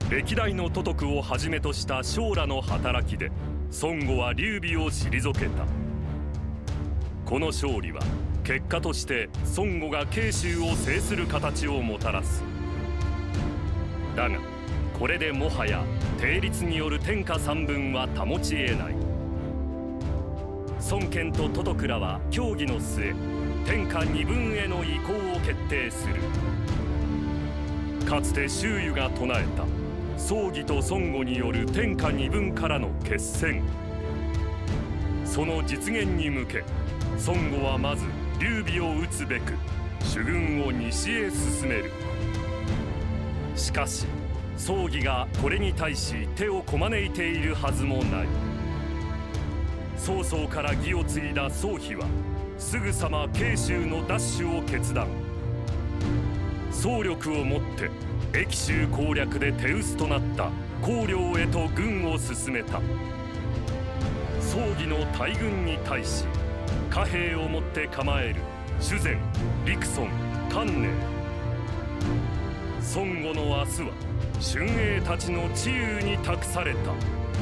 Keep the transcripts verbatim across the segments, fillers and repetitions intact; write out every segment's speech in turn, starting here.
歴代の都督をはじめとした将らの働きで孫悟は劉備を退けた。この勝利は結果として孫悟が慶州を制する形をもたらす。だがこれでもはや定律による天下三分は保ち得ない。孫権と都督らは協議の末、天下二分への移行を決定する。かつて周瑜が唱えた曹魏と孫悟による天下二分からの決戦、その実現に向け孫悟はまず劉備を討つべく主軍を西へ進める。しかし曹魏がこれに対し手をこまねいているはずもない。曹操から義を継いだ曹丕はすぐさま慶州の奪取を決断。総力をもって益州攻略で手薄となった公領へと軍を進めた。曹魏の大軍に対し貨幣をもって構える主前、陸遜、関寧。孫悟の明日は春英たちの知勇に託された。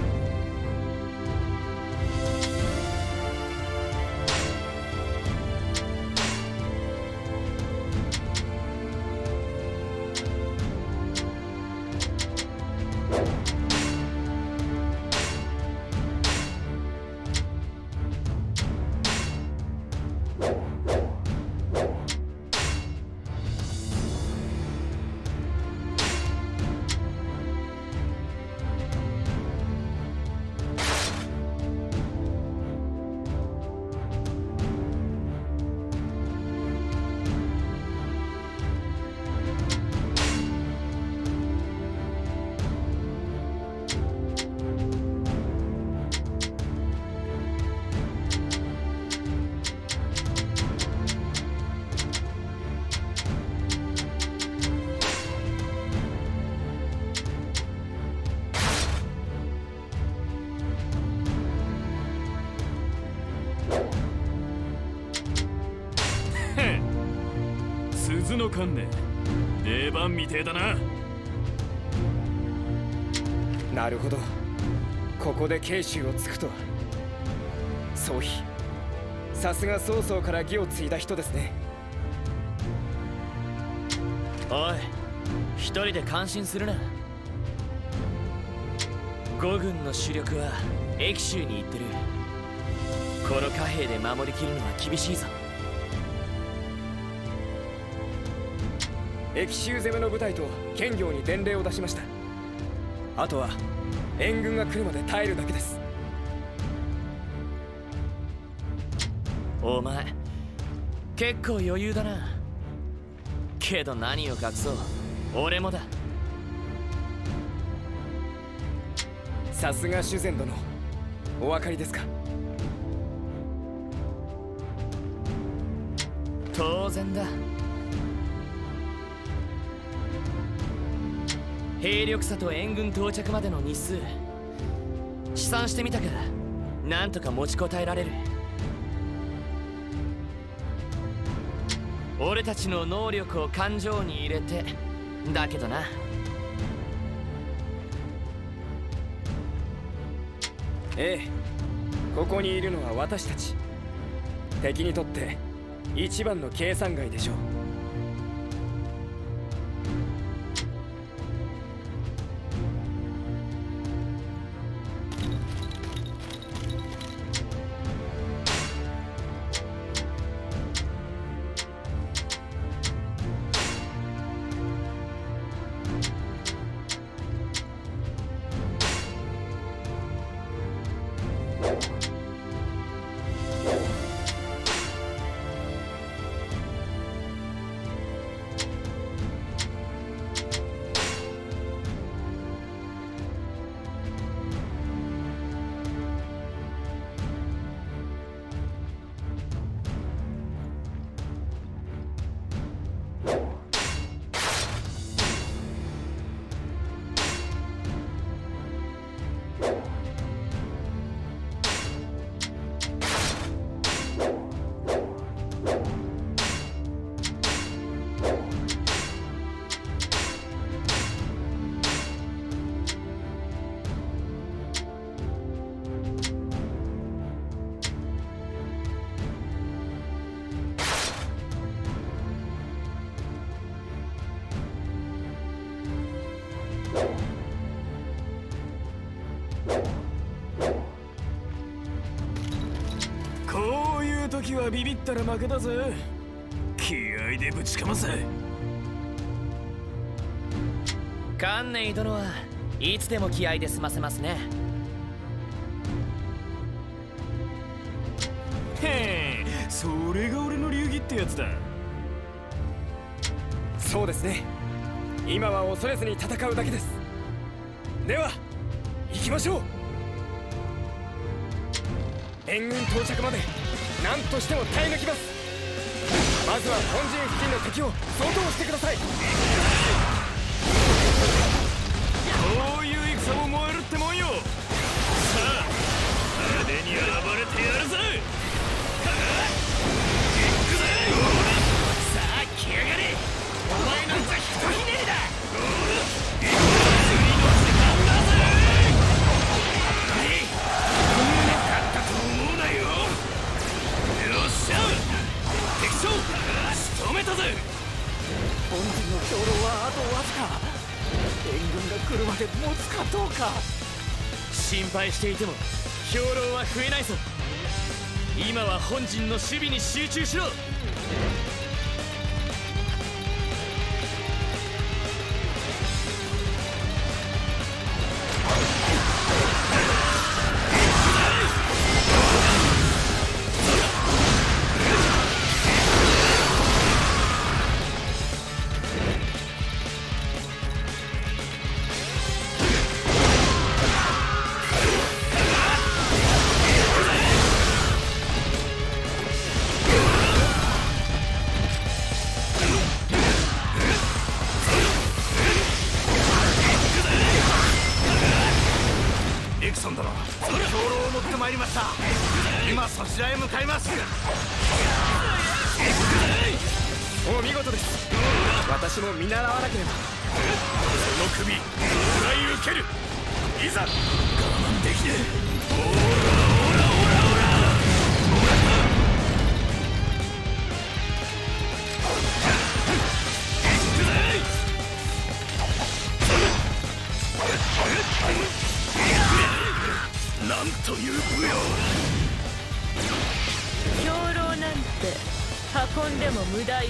鈴の観念、出番みてえだな。 なるほど、ここで慶州をつくとは。曹丕、さすが曹操から義を継いだ人ですね。 おい、一人で感心するな。五軍の主力は益州に行ってる。この貨幣で守りきるのは厳しいぞ。 益州攻めの部隊と兼業に伝令を出しました。あとは援軍が来るまで耐えるだけです。 お前結構余裕だな。けど何を隠そう、俺もだ。 さすが主膳殿、お分かりですか？ 当然だ。兵力差と援軍到着までの日数試算してみたが、なんとか持ちこたえられる。俺たちの能力を勘定に入れてだけどな。 ええ、ここにいるのは私たち。敵にとって一番の計算外でしょう。 こういう時はビビったら負けだぜ。気合でぶちかませ。 観念殿はいつでも気合で済ませますね。 へえ、それが俺の流儀ってやつだ。 そうですね。今は恐れずに戦うだけです。では行きましょう。援軍到着まで何としても耐え抜きます。まずは本陣付近の敵を掃討してください。 こういう戦も燃えるってもんよ。さあ派手に暴れてやるぜ。行くぜ。さあ来やがれ。お前なんざひとひねりだ。次の時間だぜ。はい勝ったと思うなよ。よっしゃ敵将仕留めたぜ。 本陣の兵糧はあとわずか。援軍が来るまで持つかどうか。 心配していても兵糧は増えないぞ。今は本陣の守備に集中しろ。 今そちらへ向かいます。 お見事です。私も見習わなければ。 その首食らい受ける。いざ我慢できねえ。オーラオーラオーラオーラ行くぜ。なんという武勇。 兵糧なんて運んでも無駄よ。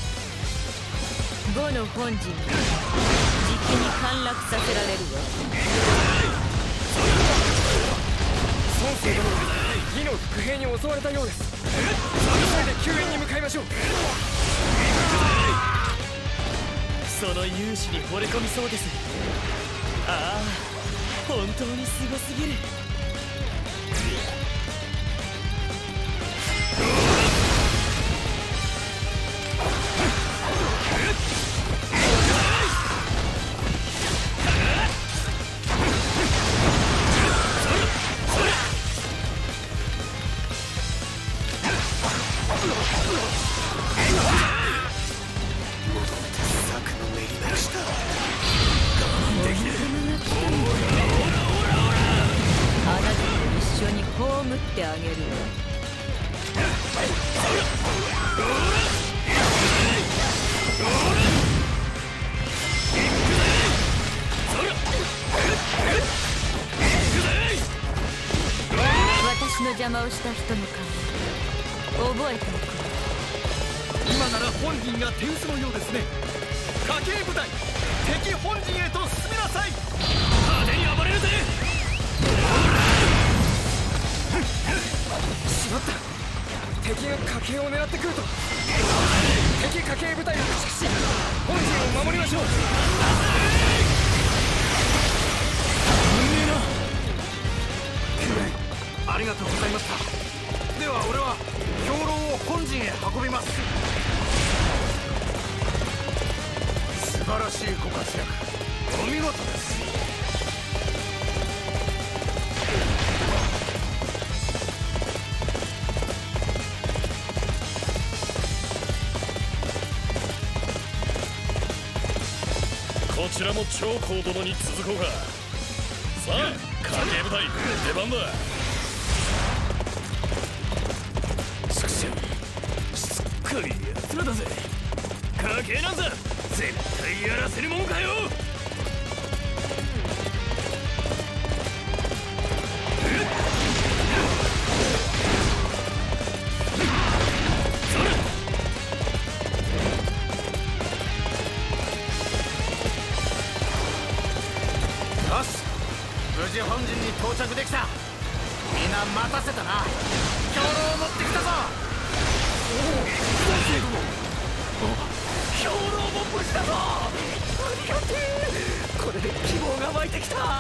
呉の本陣じきに陥落させられるわ。 孫生殿が魏の伏兵に襲われたようです。急いで救援に向かいましょう。 その勇姿に惚れ込みそうです。ああ本当にすごすぎる。 ってあげるわ。私の邪魔をした人の顔覚えておく。 今なら本陣が手薄のようですね。家計部隊敵本陣へと進みなさい。派手に暴れるぜ。 しまった。敵が家計を狙ってくると。敵家計部隊を駆逐し本陣を守りましょう。 ありがとうございました。では俺は兵糧を本陣へ運びます。素晴らしいご活躍、お見事です。 こちらも長江殿に続こうか。さあ家計部隊出番だ。 しくししつこいやつらだぜ。家計なんざ絶対やらせるもんかよ。 着できた。みんな待たせたな。兵糧を持ってきたぞ。 兵糧も無事だぞ。ありがてえ。これで希望が湧いてきた。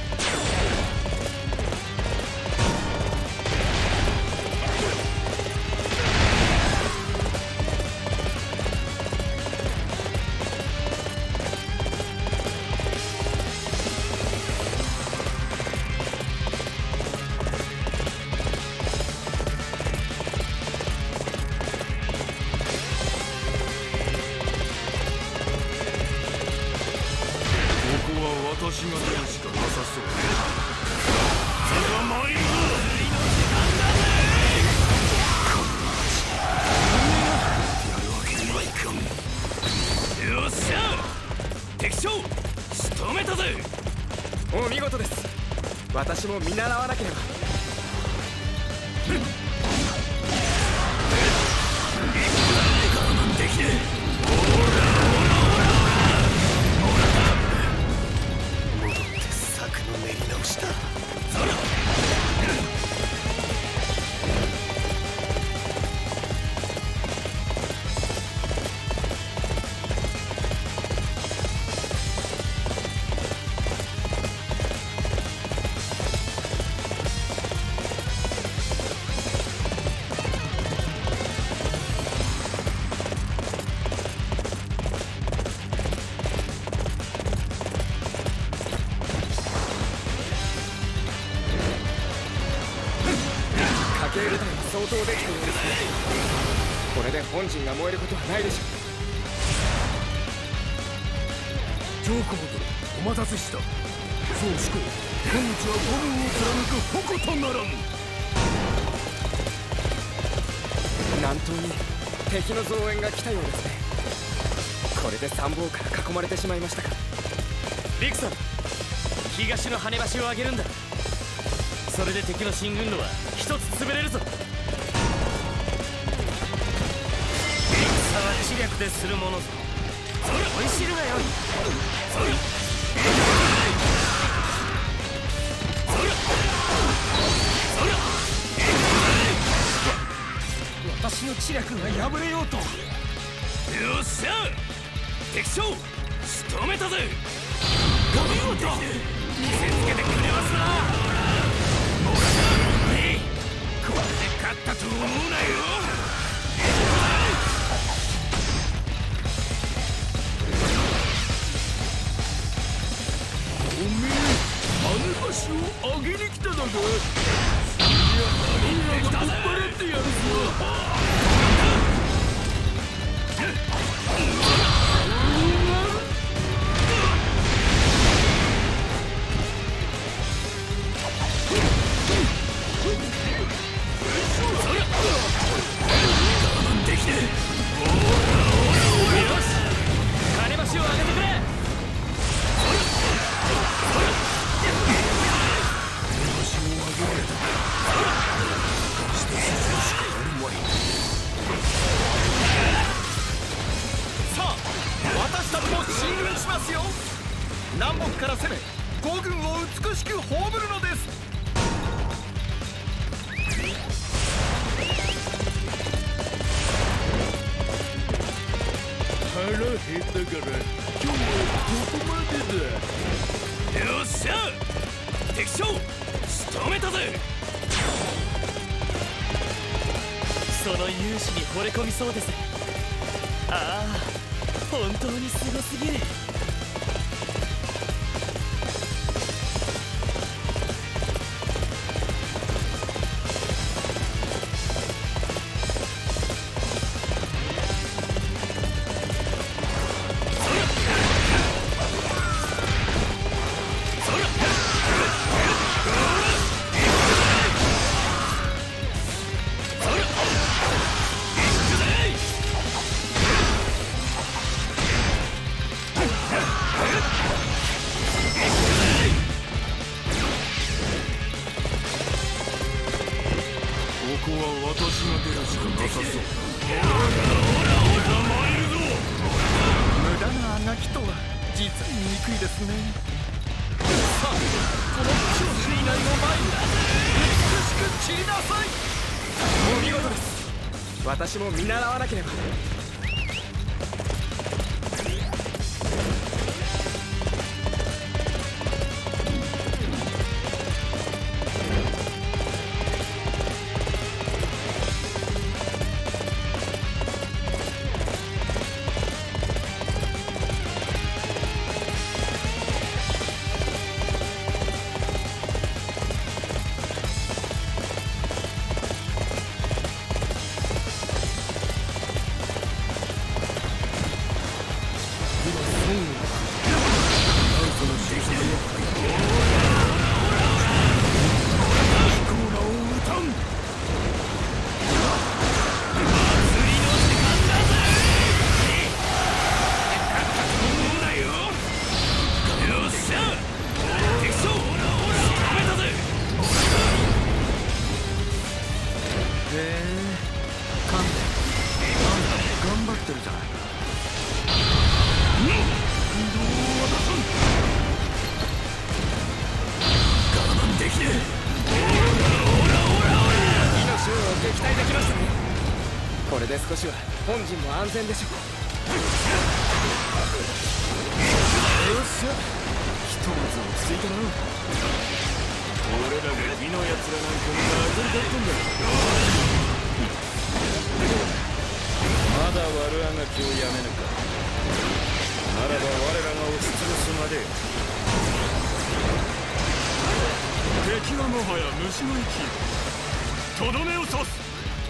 私が出るしかなさそう。 それは参るぞ。 やるわけにはいかん。 よっしゃ、敵将仕留めたぜ。 お見事です。私も見習わなければ。 我慢できねえ。 練り直した。 家計部隊は相当できているんですね。これで本陣が燃えることはないでしょう。 上皇殿、お待たせした。宗主公、今日は五軍を貫く矛とならん。 南東に敵の増援が来たようですね。これで三方から囲まれてしまいましたか。 ビクさん、東の跳ね橋を上げるんだ。それで敵の進軍路は一つ潰れるぞ。戦は知略でするものぞ。追い知るがよい。 私の知略が破れようと。 よっしゃ、敵将仕留めたぜ。お見事、見せつけてくれますな。これで勝ったと思うなよ。 おめえ、跳ね橋を上げに来ただが。いや、みんながぶっ払ってやるぞ。 南北から攻め、五軍を美しく葬るのです。 腹減ったから今日はここまでだ。 よっしゃ、敵将仕留めたぜ。 その勇姿に惚れ込みそうです。ああ、本当にすごすぎる。 ここは私が出るしかなさそう。 無駄なあがきとは実に憎いですね。 この超水害の前に美しく散りなさい。 お見事です。私も見習わなければ。これで少しは本陣も安全でしょう。よっしゃ、ひとまず落ち着いたな。俺らが火のやつらなんかに殴りかったんだ。まだ悪あがきをやめぬか。ならば我らが押しつぶすまで。 敵はもはや虫の息。とどめを刺す。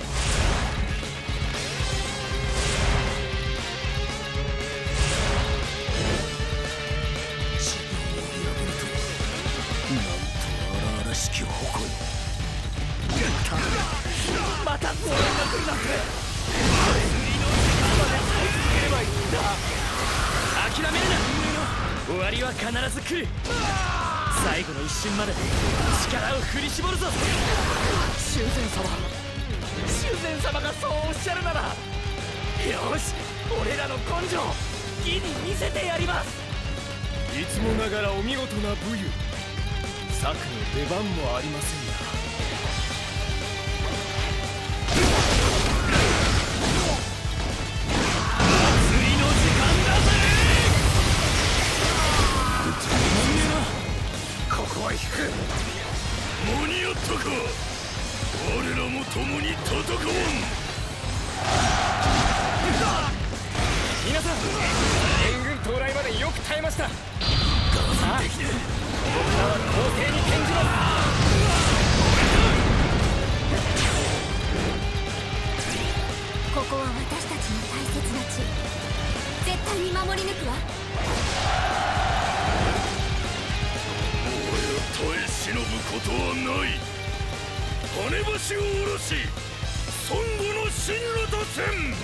またゾーンが来るなんて。釣りの時間まで耐え続ければいいんだ。 諦めるな。終わりは必ず来る。最後の一瞬まで力を振り絞るぞ。 修繕様、修繕様がそうおっしゃるなら、よし、俺らの根性義に見せてやります。 いつもながらお見事な武勇。策の出番もありませんが。 引く。間に合ったか。我らも共に戦おう。 皆さん、援軍到来までよく耐えました。さあ、僕らは攻勢に転じます。 ここは私たちの大切な地。絶対に守り抜くわ。 耐え忍ぶことはない。羽橋を下ろし孫悟の進路とせん。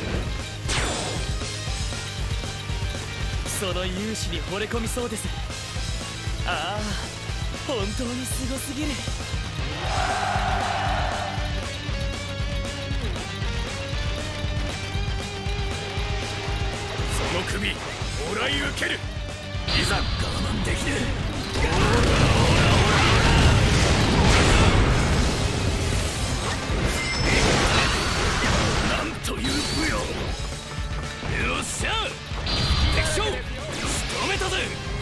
その勇姿に惚れ込みそうです。ああ、本当にすごすぎる。 その首もらい受ける。いざ我慢できねえ。なんという武よ。よっしゃ、敵将仕留めたぜ。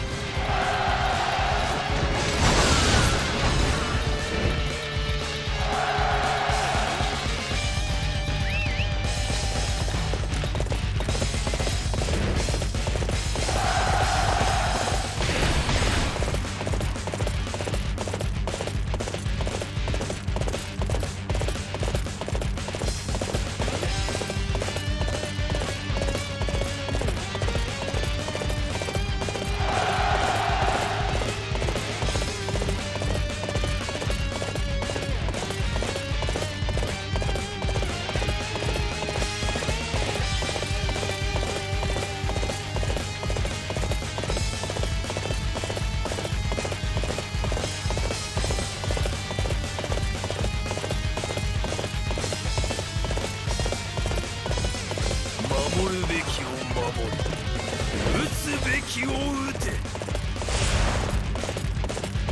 守るべきを守る。撃つべきを撃て。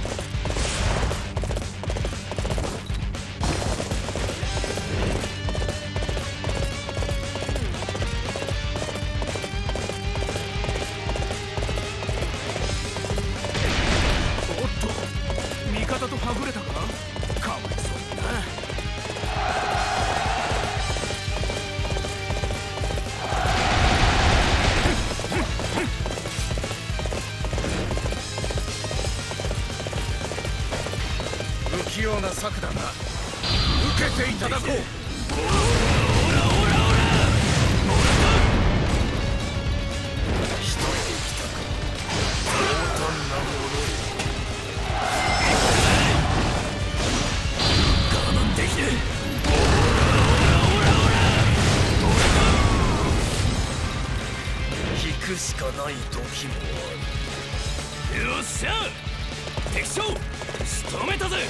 くだな。受けていただこう。 オラオラオラオラ一人で来たか。大胆なものよ。我慢できねえ。引くしかない時もある。 よっしゃ、敵将仕留めたぜ。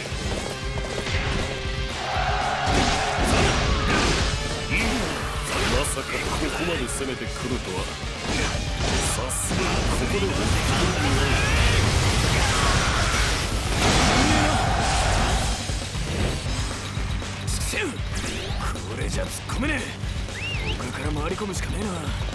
まさかここまで攻めてくるとは。さすがにここで本気にセウ、これじゃ突っ込めねえ。他から回り込むしかねえな。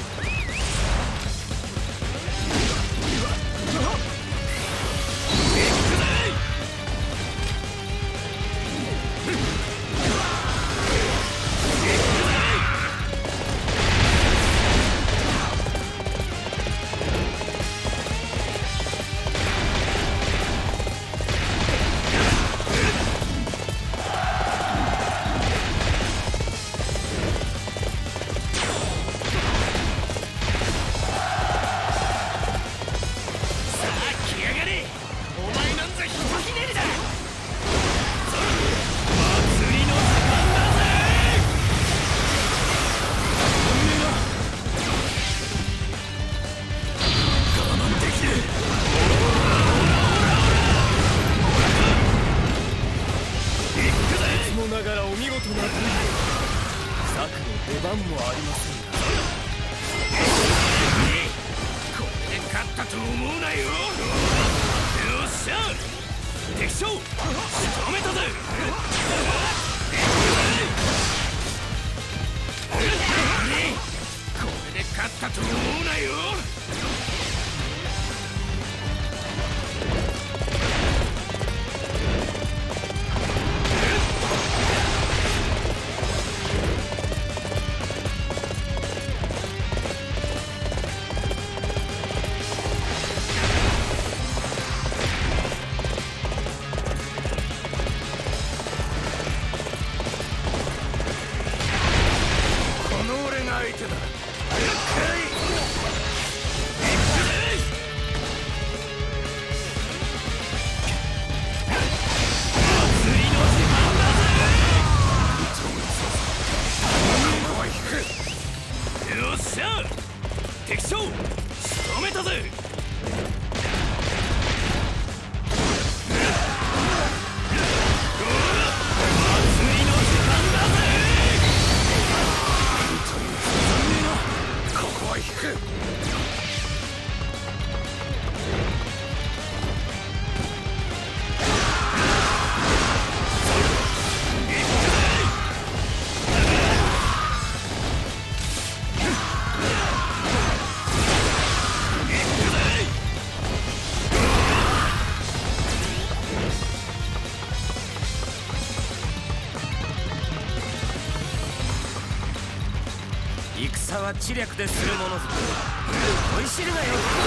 戦は知略でするものぞ。思い知るがよ。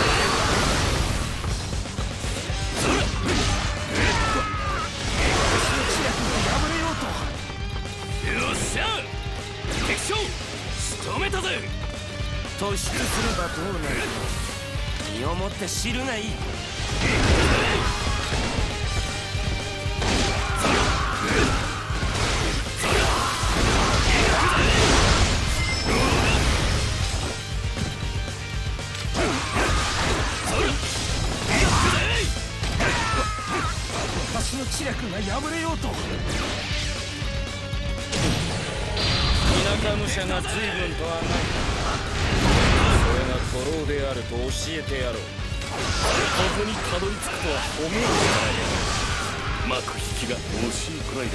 よっしゃ、敵将仕留めたぜ。 突出すればどうなるか身をもって知るがいい。私の知略が破れようと。田舎武者が随分とあがいた。それが古老であると教えてやろう。 ここにたどり着くとは思うじゃない。幕引きが惜しいくらいだ。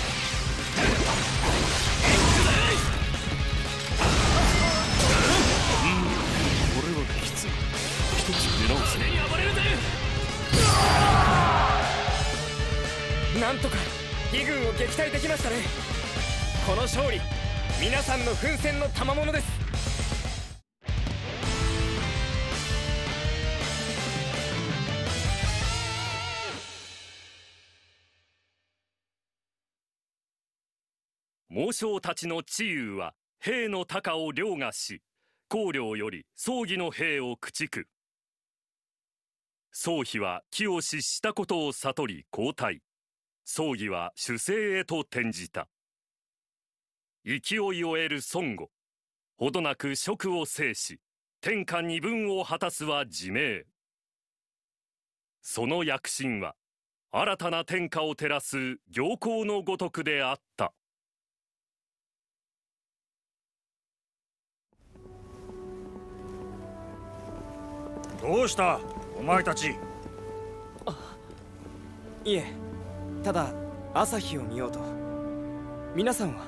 うん、これはきつい。一つ出直せ。 暴れるぜ。 なんとか魏軍を撃退できましたね。この勝利、皆さんの奮戦の賜物です。 猛将たちの知勇は兵の高を凌駕し、公領より葬儀の兵を駆逐。宗妃は気を失したことを悟り交代。葬儀は守政へと転じた。勢いを得る孫悟、ほどなく職を制し、天下二分を果たすは自明。その躍進は新たな天下を照らす行幸のごとくであった。 どうしたお前たち。 いえ、ただ朝日を見ようと。皆さんは？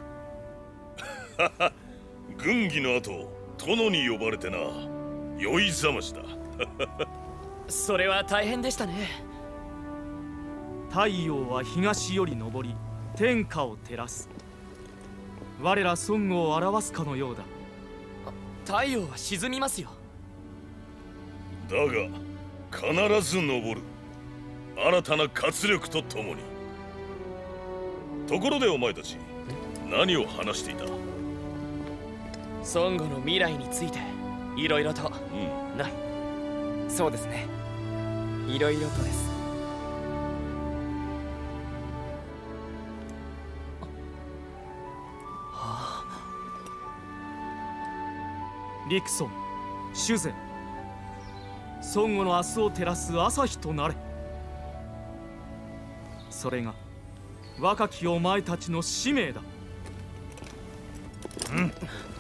軍議の後、殿に呼ばれてな。酔いざましだ。 それは大変でしたね。 太陽は東より昇り天下を照らす。我ら孫悟を表すかのようだ。 太陽は沈みますよ。 だが必ず昇る。新たな活力とともに。ところでお前たち、何を話していた？ 孫悟の未来についていろいろと、 うん、 な。 そうですね、いろいろとです。 陸孫、主膳、孫悟の明日を照らす朝日となれ。それが若きお前たちの使命だ。 うん。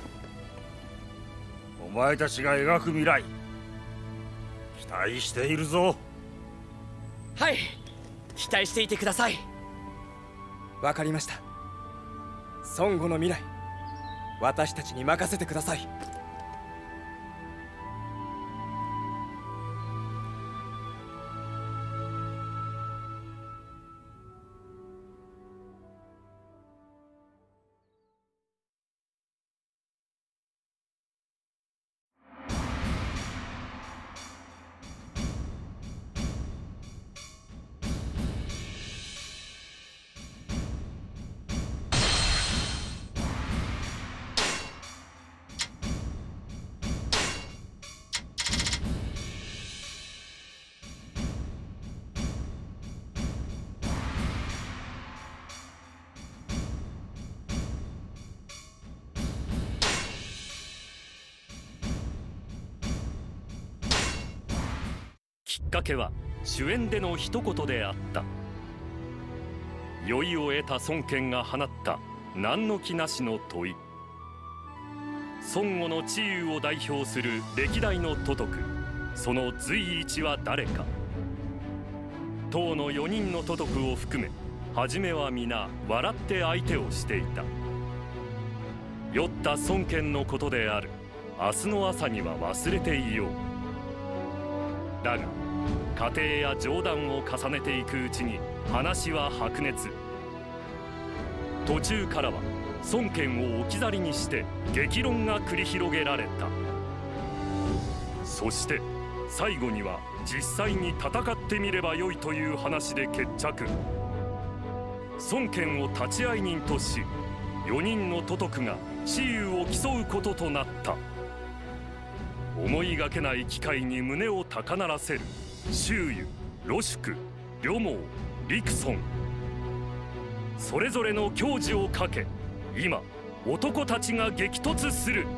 お前たちが描く未来、期待しているぞ。 はい、期待していてください。 わかりました。孫悟の未来、私たちに任せてください。 きっかけは主演での一言であった。酔いを得た孫権が放った何の気なしの問い。孫悟の知勇を代表する歴代の都督、その随一は誰か。唐のよにんの都督を含め、初めは皆笑って相手をしていた。酔った孫権のことである。明日の朝には忘れていよう。だが過程や冗談を重ねていくうちに話は白熱。途中からは孫権を置き去りにして激論が繰り広げられた。そして最後には実際に戦ってみればよいという話で決着。孫権を立会人とし、よにんの都督が知勇を競うこととなった。思いがけない機会に胸を高鳴らせる周瑜、呂宿、呂蒙、陸孫。それぞれの矜持をかけ、今男たちが激突する。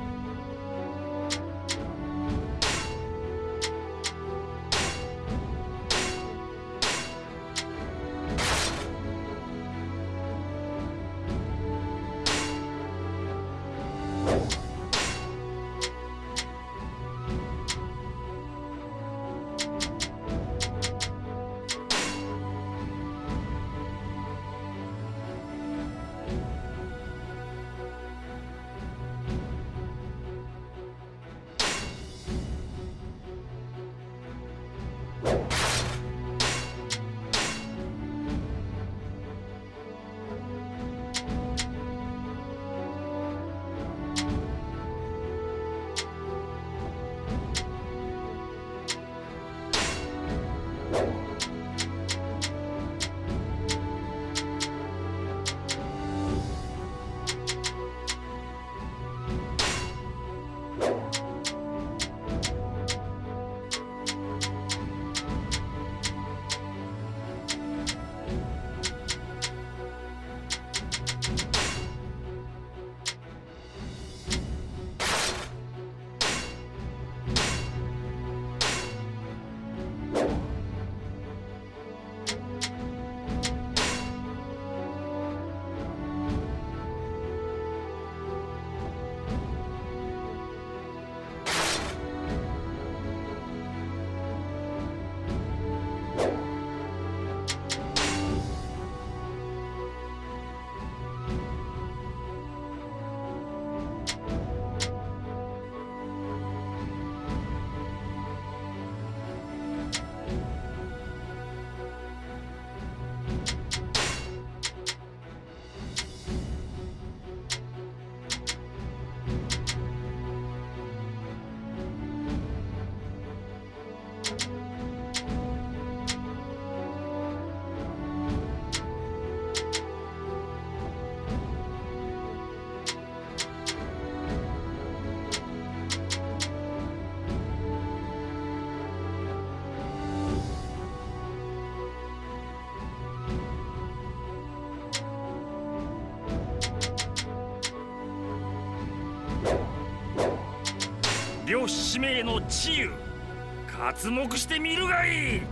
両使命の治癒、刮目してみるがいい。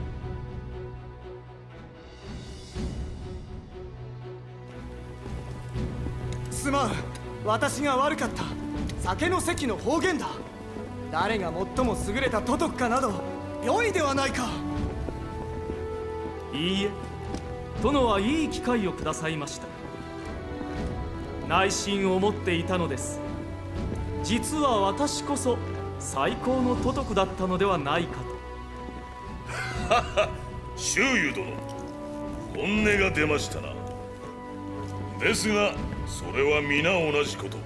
すまん、私が悪かった。酒の席の方言だ。誰が最も優れた都督かなど良いではないか。 いいえ、殿はいい機会をくださいました。内心思っていたのです。実は私こそ最高の都督だったのではないかと。 はは、周瑜殿、本音が出ましたな。ですがそれは皆同じこと。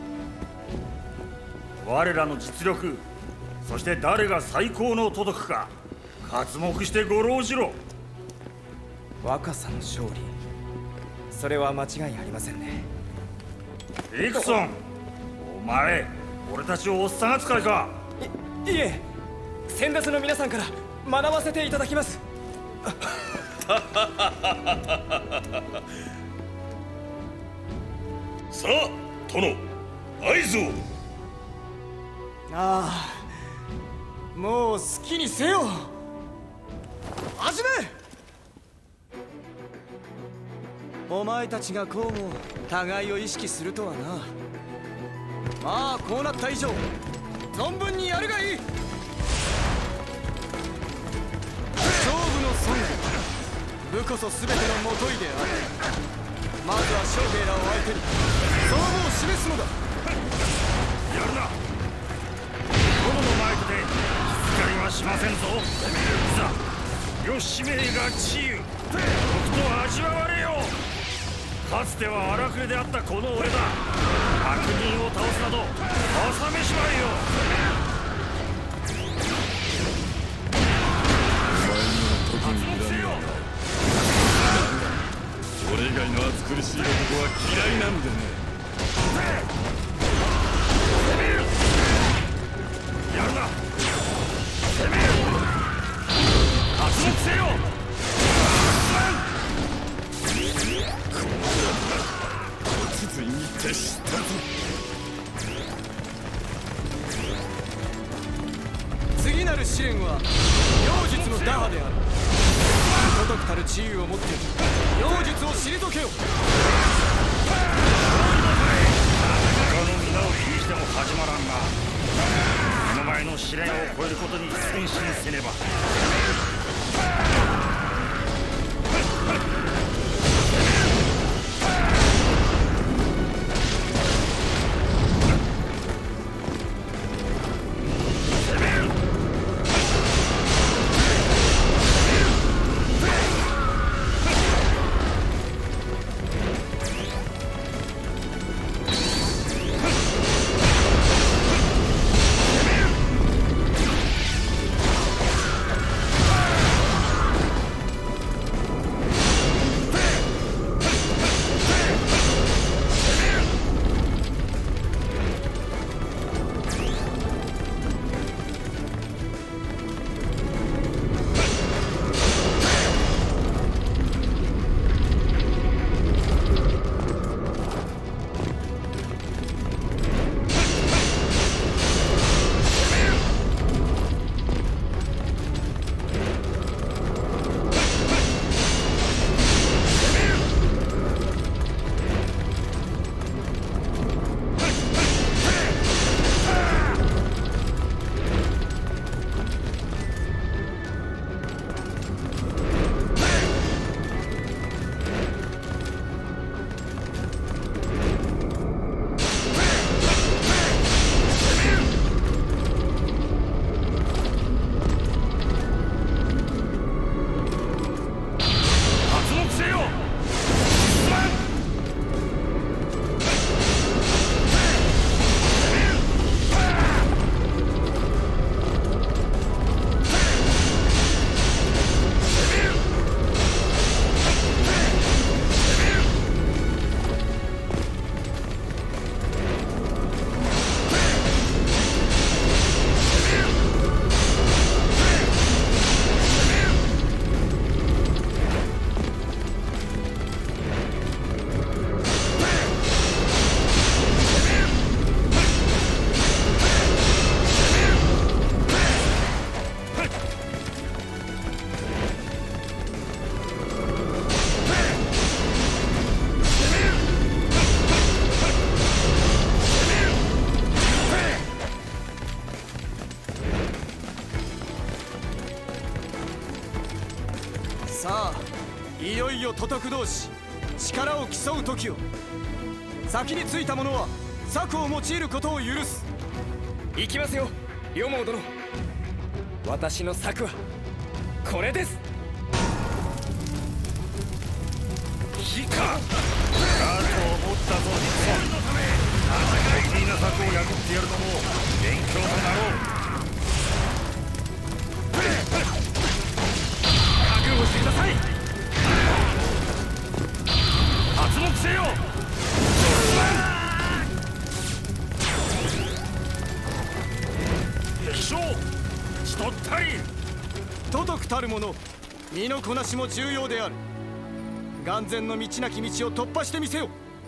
我らの実力、そして誰が最高の都督か刮目してごろうじろ。 若さの勝利、それは間違いありませんね。 イクソン、お前俺たちをおっさん扱いか。 いいえ、先達の皆さんから学ばせていただきます。 さあ殿、合図を。 ああ、もう好きにせよ。始め。お前たちがこうも互いを意識するとはな。まあこうなった以上存分にやるがいい。勝負の孫武、武こそ全てのもといである。まずは将兵らを相手にその武を示すのだ。 やるな。殿の前で気遣いはしませんぞ。いざ両使命が治癒、とくと味わわれよ。かつては荒くれであったこの俺だ。悪人を倒すなど朝飯ばいよ。お前の時にいらんよ。 俺以外の暑苦しい男は嫌いなんでね。 やるな。攻めよ。刮目せよ。 ついに徹したぞ。 次なる試練は妖術の打破である。都督たる治癒をもって妖術を退けよ。 他の皆を気にしても始まらんが、目の前の試練を超えることに前進せねば。 都督同士力を競う時を。先についた者は策を用いることを許す。行きますよ両毛殿。私の策はこれです。 火か。だと思ったぞ実は。得意な策を破ってやるのも勉強となろう。覚悟してください。発目せよ。敵将しとったり。 都督たる者、身のこなしも重要である。眼前の道なき道を突破してみせよ。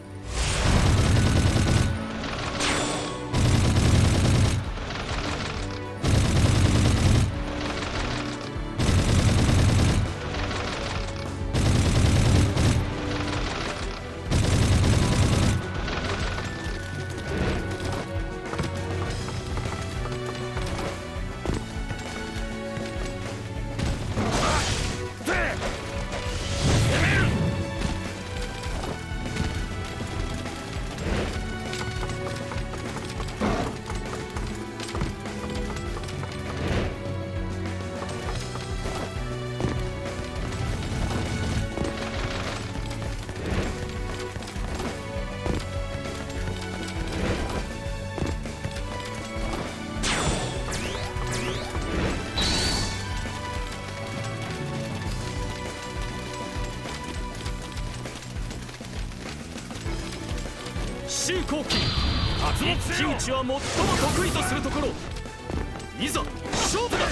周公騎一騎打ちは最も得意とするところ。いざ勝負だ。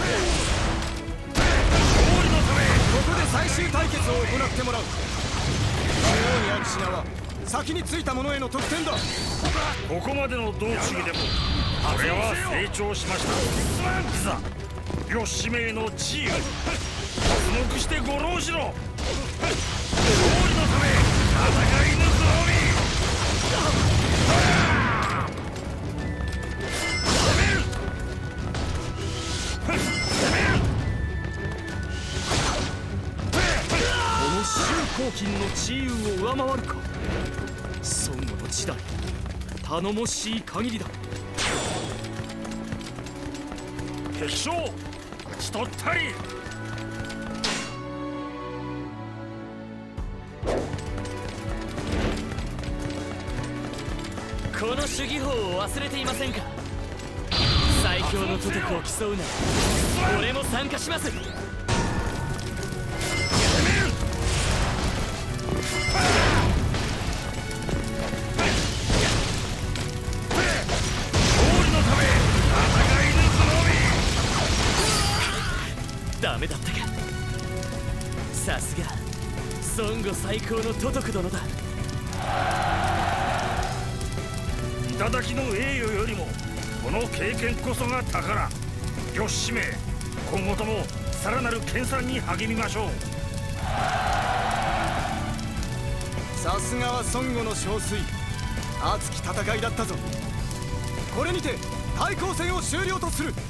勝利のためここで最終対決を行ってもらう。中央にある品は先についた者への得点だ。 ここまでの道中でも俺は成長しました。いざ両使命の地位を脱目してご浪しろ。勝利のため戦い抜くのみ。 黄金の地位を上回るか。孫悟の地代頼もしい限りだ。 敵将しとったり。 この主義法を忘れていませんか。最強の都督を競うなら俺も参加します。ダメだったか。さすが孫悟最高の都督殿だ。 頂の栄誉よりもこの経験こそが宝。両使命今後ともさらなる研鑽に励みましょう。 さすがは孫悟の憔悴。熱き戦いだったぞ。これにて対抗戦を終了とする。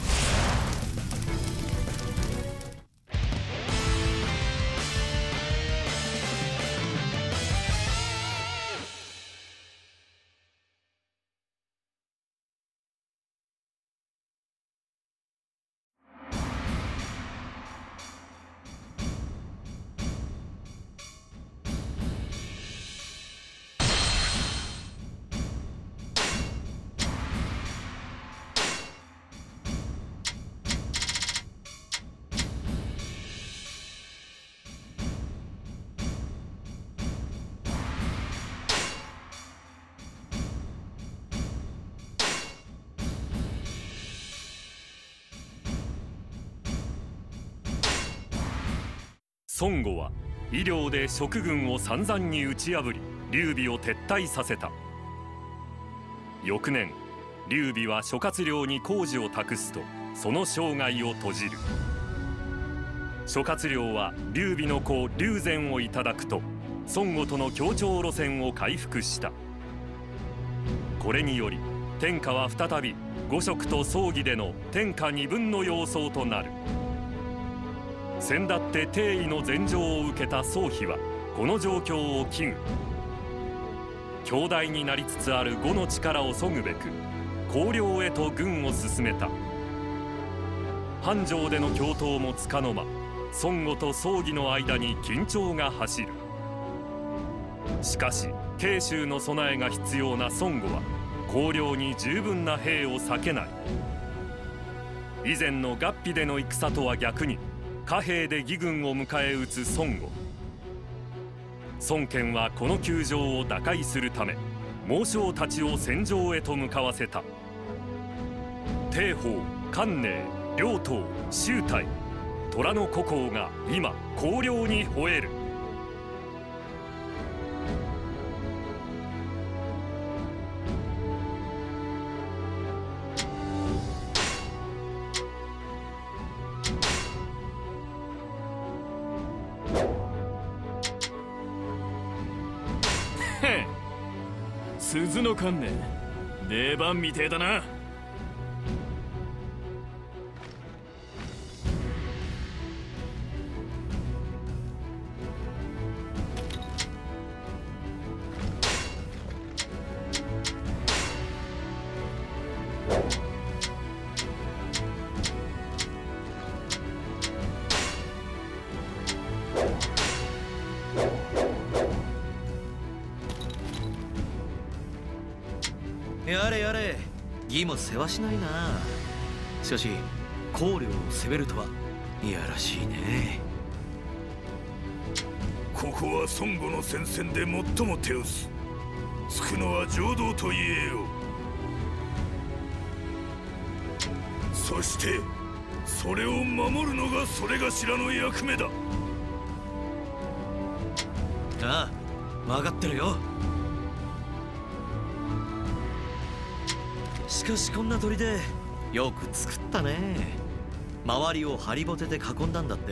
孫悟は医療で蜀軍を散々に打ち破り劉備を撤退させた。翌年劉備は諸葛亮に工事を託すとその生涯を閉じる。諸葛亮は劉備の子劉禅をいただくと孫悟との協調路線を回復した。これにより天下は再び五色と葬儀での天下二分の様相となる。 先だって帝位の禅譲を受けた宗妃はこの状況を危惧。強大になりつつある呉の力を削ぐべく公領へと軍を進めた。繁盛での共闘もつかの間、孫悟と葬儀の間に緊張が走る。しかし慶州の備えが必要な孫悟は公領に十分な兵を割けない。以前の合皮での戦とは逆に貨幣で義軍を迎え撃つ孫悟。孫権はこの窮状を打開するため猛将たちを戦場へと向かわせた。帝鳳、関寧、両党、周泰、虎の孤高が今公領に吠える。 鈴の観念、出番みてえだな。 やれやれ、義も世話しないな。しかし公領を攻めるとはいやらしいね。 ここは孫悟の戦線で最も手薄。つくのは常道と言えよ。そしてそれを守るのがそれがしらの役目だ。 ああ、分かってるよ。しかしこんな砦よく作ったね。周りをハリボテで囲んだんだって。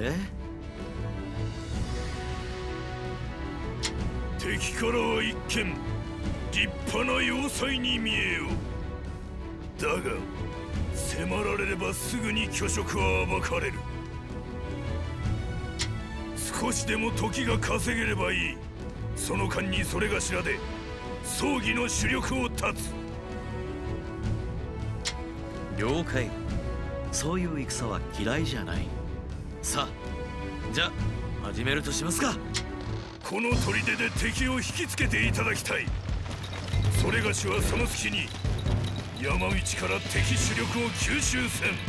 敵からは一見立派な要塞に見えよ。だが迫られればすぐに巨食は暴かれる。少しでも時が稼げればいい。その間にそれがしらで葬儀の主力を断つ。 了解。そういう戦は嫌いじゃない。さあ、じゃあ始めるとしますか。 この砦で敵を引きつけていただきたい。それがしはその隙に山道から敵主力を吸収せん。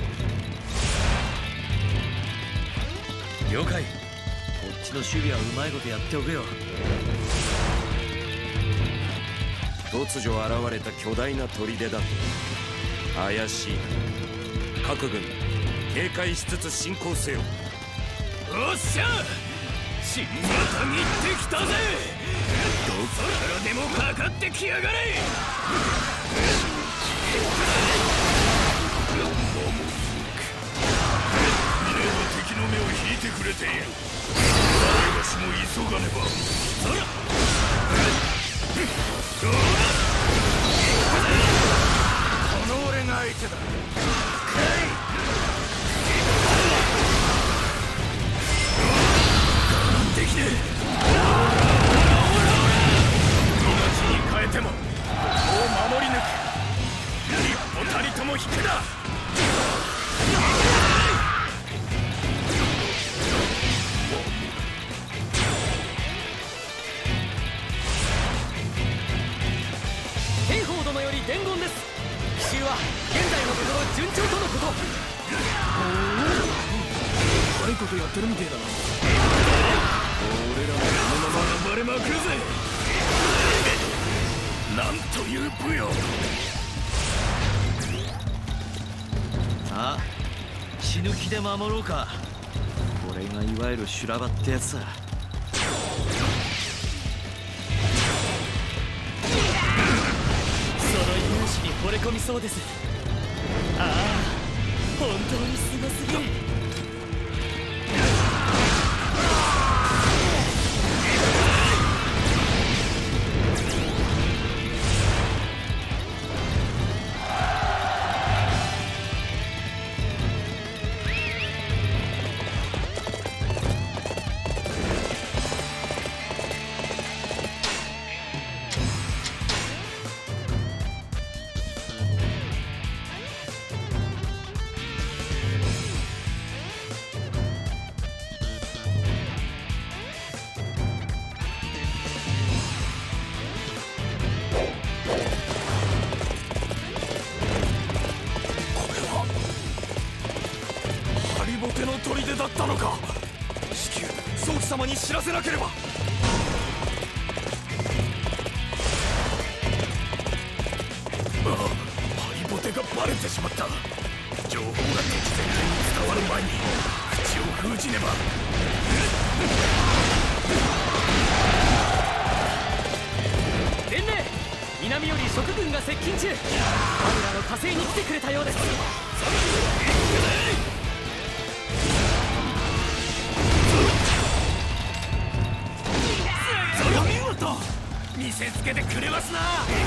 了解。こっちの守備はうまいことやっておくよ。 突如現れた巨大な砦だと怪しい。各軍警戒しつつ進行せよ。 おっしゃ、血またぎってきたぜ。どこからでもかかってきやがれ。 皆は敵の目を引いてくれている。我がしも急がねば。そらこの俺が相手だ。我慢できねえ。命に変えてもここを守り抜く。一歩たりとも引くな。 天宝殿より伝言です。奇襲は現在のところ順調とのこと。 悪いことやってるみてえだな。俺らもこのまま暴れまくるぜ。なんという武勇。 あ、死ぬ気で守ろうか。これがいわゆる修羅場ってやつだ。 その勇姿に惚れ込みそうです。ああ、本当にすごすぎる。 様に知らせなければ。ああ、ハリボテがバレてしまった。情報が敵全体に伝わる前に口を封じねば。 伝令、南より諸軍が接近中。我らの火星に来てくれたようです。 お見事、見せつけてくれますな。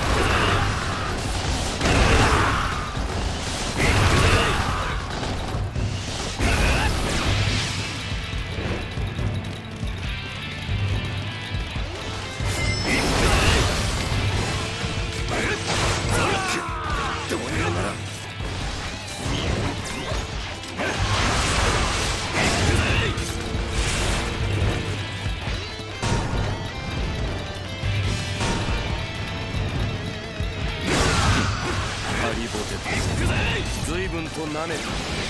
随分となめた。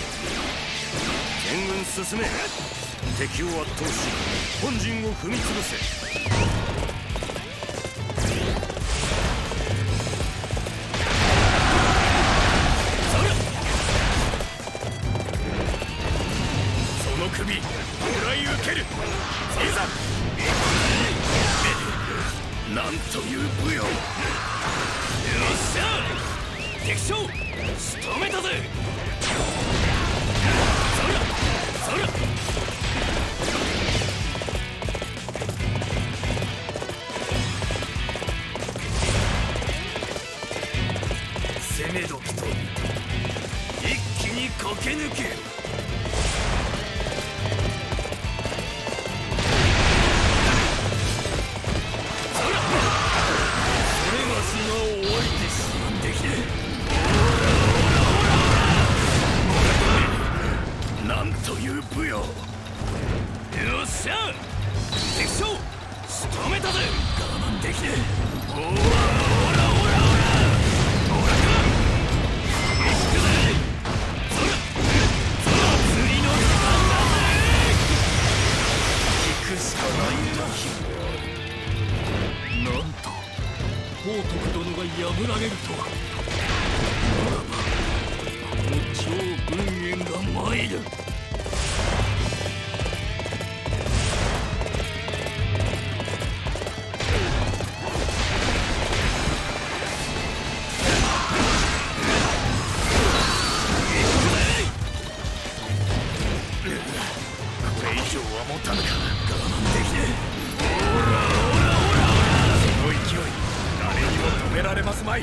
全軍進め。敵を圧倒し本陣を踏み潰せ。 その首もらい受ける。いざ。なんという武勇。よっしゃ、敵将仕留めたぜ。そらそら。攻め時と一気に駆け抜ける。そら、それがしが終わりでしまんできて。なんという武勇。よっしゃ、敵将仕留めたぜ。我慢できねえ。ほらほらほらほらほらか。行くぜ。そらそら、釣りの時間だぜ。行くしかない時。なんと宝徳殿が破られるとは。ならばこの超文元が参る。これ以上は持たぬか。我慢できねえ。ほらほらほらほら。その勢い誰にも止められますまい。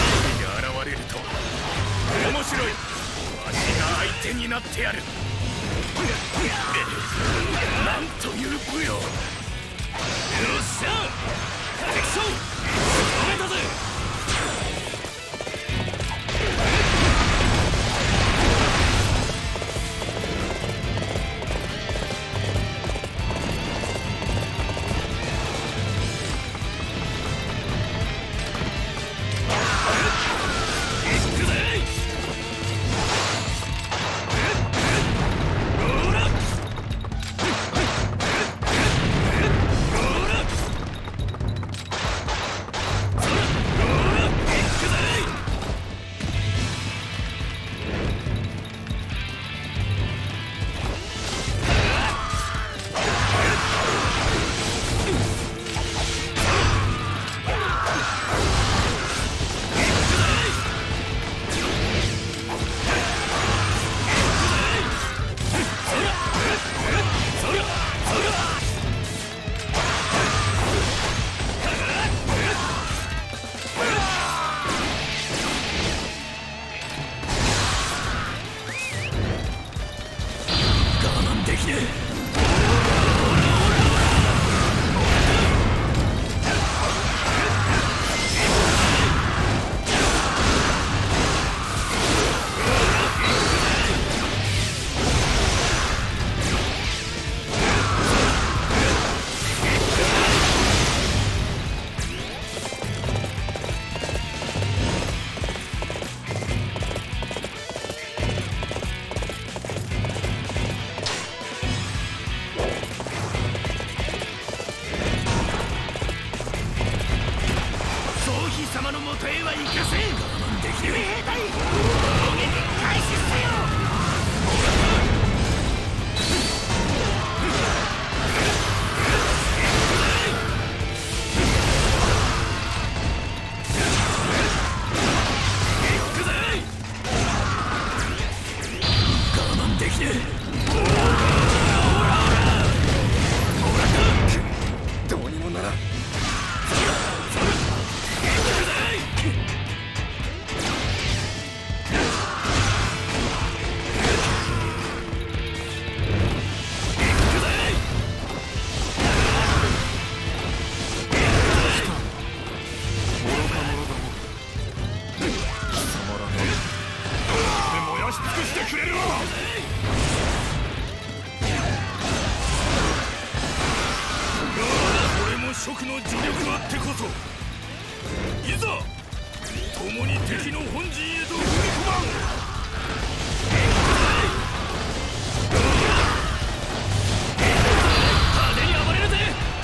になってやる。 族の助力あってこそいざ共に敵の本陣へと踏み込まん。派手に暴れるぜ。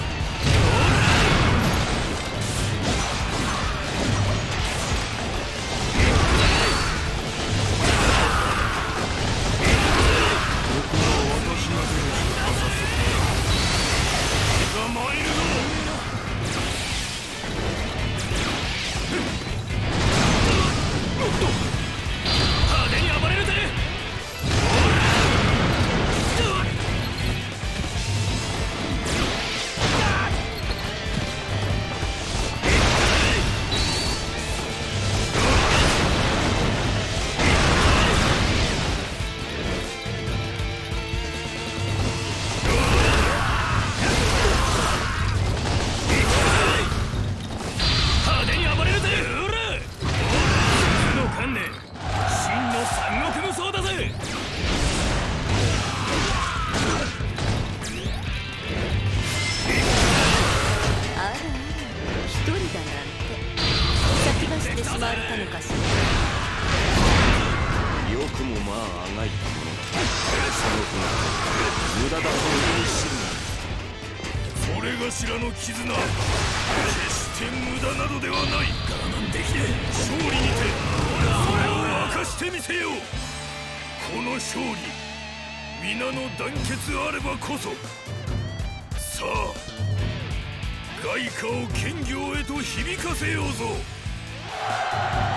さあ外貨を兼業へと響かせようぞ。